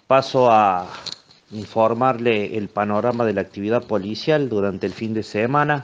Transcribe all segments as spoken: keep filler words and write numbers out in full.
Paso a informarle el panorama de la actividad policial durante el fin de semana.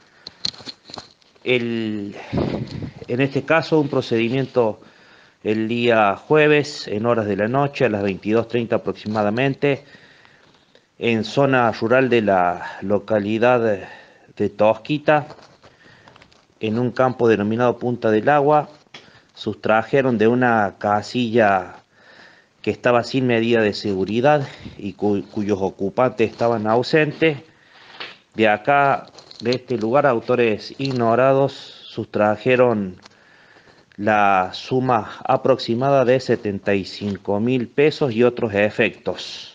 El, en este caso, un procedimiento el día jueves, en horas de la noche, a las veintidós treinta aproximadamente, en zona rural de la localidad de Tosquita, en un campo denominado Punta del Agua, sustrajeron de una casilla que estaba sin medida de seguridad y cu cuyos ocupantes estaban ausentes. De acá, de este lugar, autores ignorados sustrajeron la suma aproximada de setenta y cinco mil pesos y otros efectos.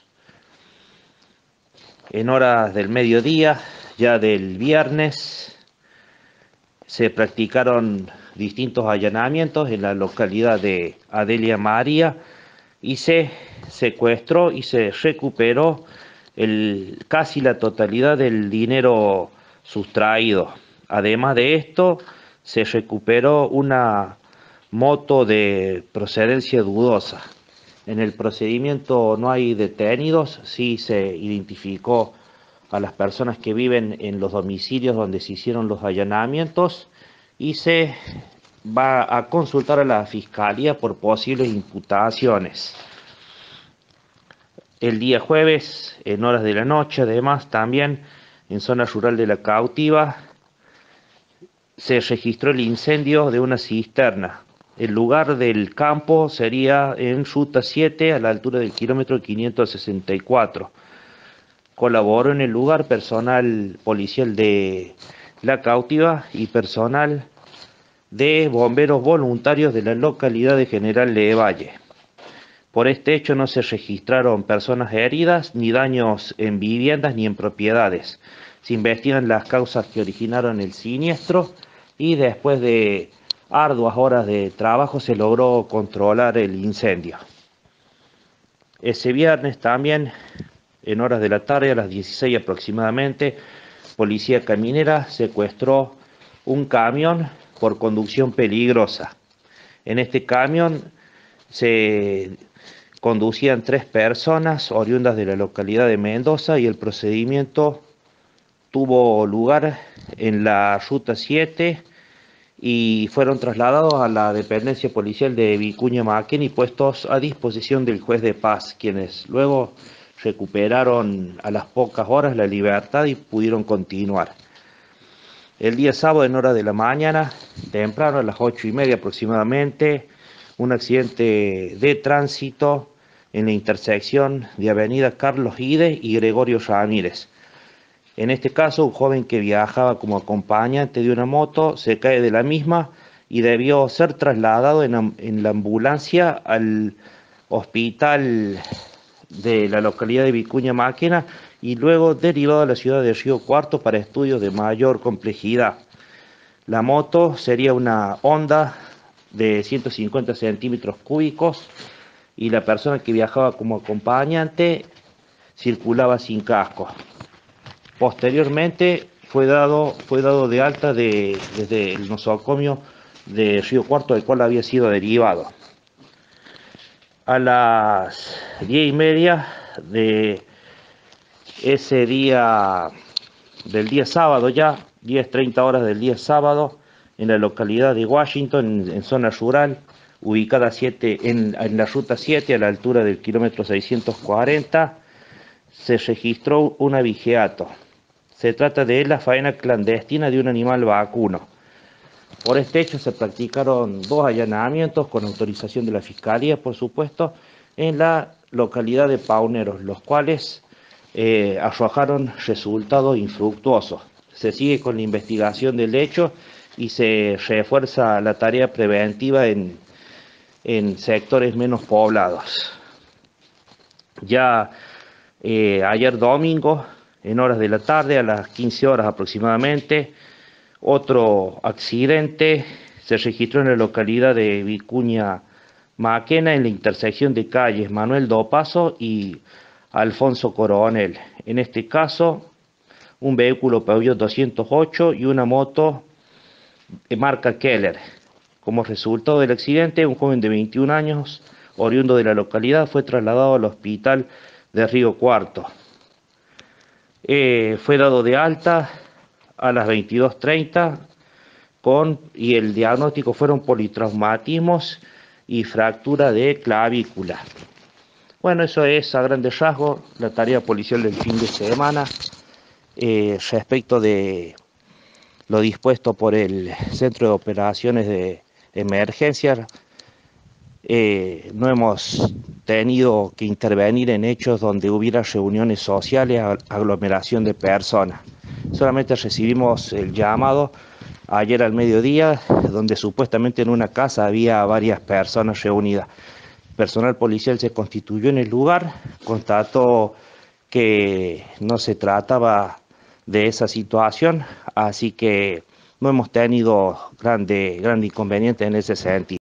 En horas del mediodía, ya del viernes, se practicaron distintos allanamientos en la localidad de Adelia María y se secuestró y se recuperó el, casi la totalidad del dinero sustraído. Además de esto, se recuperó una moto de procedencia dudosa. En el procedimiento no hay detenidos, sí se identificó a las personas que viven en los domicilios donde se hicieron los allanamientos y se va a consultar a la Fiscalía por posibles imputaciones. El día jueves, en horas de la noche, además, también en zona rural de La Cautiva, se registró el incendio de una cisterna. El lugar del campo sería en Ruta siete, a la altura del kilómetro quinientos sesenta y cuatro. Colaboró en el lugar personal policial de La Cautiva y personal de bomberos voluntarios de la localidad de General Lavalle. Por este hecho no se registraron personas heridas, ni daños en viviendas ni en propiedades. Se investigan las causas que originaron el siniestro y después de arduas horas de trabajo se logró controlar el incendio. Ese viernes también, en horas de la tarde, a las dieciséis aproximadamente, Policía Caminera secuestró un camión por conducción peligrosa. En este camión se conducían tres personas oriundas de la localidad de Mendoza y el procedimiento tuvo lugar en la Ruta siete y fueron trasladados a la dependencia policial de Vicuña Maquena y puestos a disposición del juez de paz, quienes luego recuperaron a las pocas horas la libertad y pudieron continuar. El día sábado, en hora de la mañana, temprano, a las ocho y media aproximadamente, un accidente de tránsito en la intersección de Avenida Carlos Ide y Gregorio Ramírez. En este caso, un joven que viajaba como acompañante de una moto se cae de la misma y debió ser trasladado en, en la ambulancia al hospital de la localidad de Vicuña Maquena y luego derivado a la ciudad de Río Cuarto para estudios de mayor complejidad. La moto sería una Honda de ciento cincuenta centímetros cúbicos y la persona que viajaba como acompañante circulaba sin casco. Posteriormente fue dado, fue dado de alta de, desde el nosocomio de Río Cuarto, del cual había sido derivado. A las diez y media de ese día, del día sábado ya, diez treinta horas del día sábado, en la localidad de Washington, en, en zona rural, ubicada siete, en, en la Ruta siete, a la altura del kilómetro seiscientos cuarenta, se registró un abigeato. Se trata de la faena clandestina de un animal vacuno. Por este hecho se practicaron dos allanamientos con autorización de la Fiscalía, por supuesto, en la localidad de Pauneros, los cuales eh, arrojaron resultados infructuosos. Se sigue con la investigación del hecho y se refuerza la tarea preventiva en, en sectores menos poblados. Ya eh, ayer domingo, en horas de la tarde, a las quince horas aproximadamente, otro accidente se registró en la localidad de Vicuña Maquena, en la intersección de calles Manuel Dopazo y Alfonso Coronel. En este caso, un vehículo Peugeot doscientos ocho y una moto de marca Keller. Como resultado del accidente, un joven de veintiún años oriundo de la localidad, fue trasladado al hospital de Río Cuarto. Eh, fue dado de alta a las veintidós treinta con, y el diagnóstico fueron politraumatismos y fractura de clavícula. Bueno, eso es a grandes rasgos la tarea policial del fin de semana. Eh, respecto de lo dispuesto por el Centro de Operaciones de Emergencia, eh, no hemos tenido que intervenir en hechos donde hubiera reuniones sociales, aglomeración de personas. Solamente recibimos el llamado ayer al mediodía, donde supuestamente en una casa había varias personas reunidas. Personal policial se constituyó en el lugar, constató que no se trataba de esa situación, así que no hemos tenido grande, grande inconveniente en ese sentido.